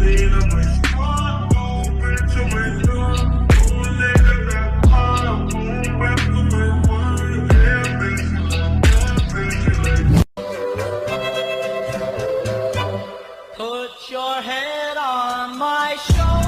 Put your head on my shoulder.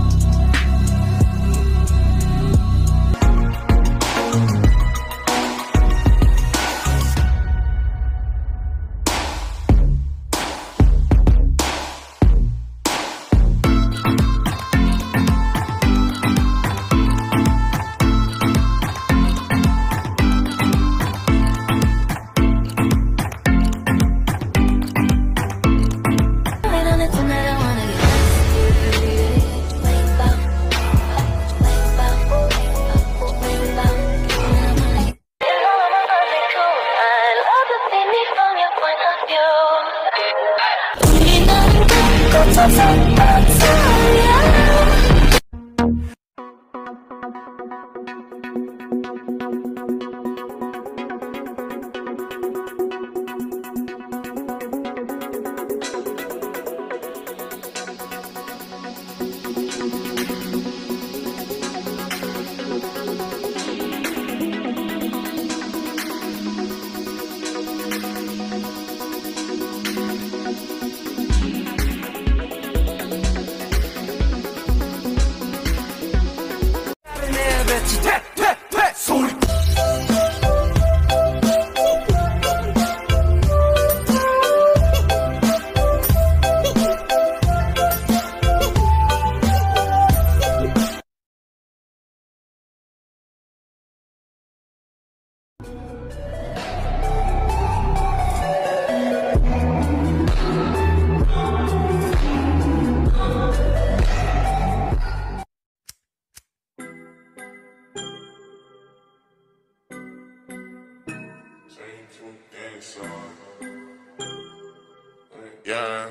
Yeah.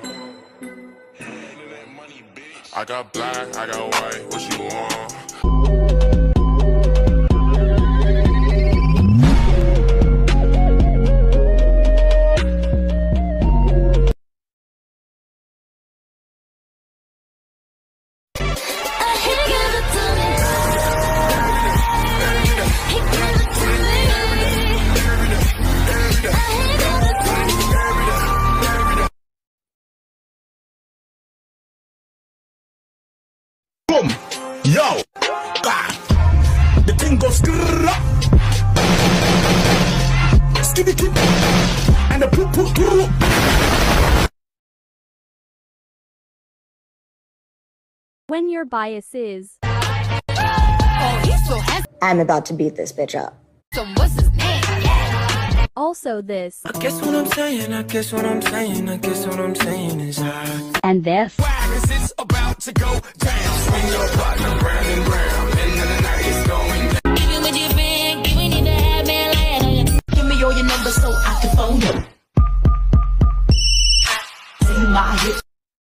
I got black, I got white, what you want? Boom! Yo! Bah. The thing goes skitty kid and the poop poop poop. When your bias is, oh, he's so handsome. I'm about to beat this bitch up. So what's his name? also this, I guess what I'm saying is and this. Why is this about to go down? Swing your partner round and round, and then the night is going down. Even with your friend, you ain't even have me lying. Give me all your numbers so I can phone you. See my hits.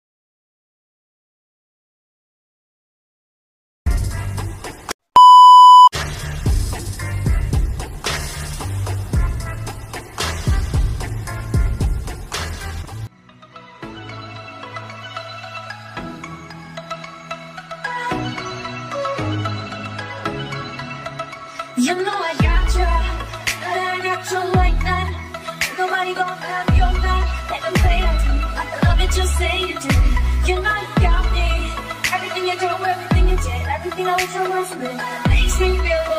You know I got you, but I got you like that. Nobody gon' have your back. Let them say I do. I love it, just say you do. You know you got me. Everything you do, everything you did, everything I was so much with makes me feel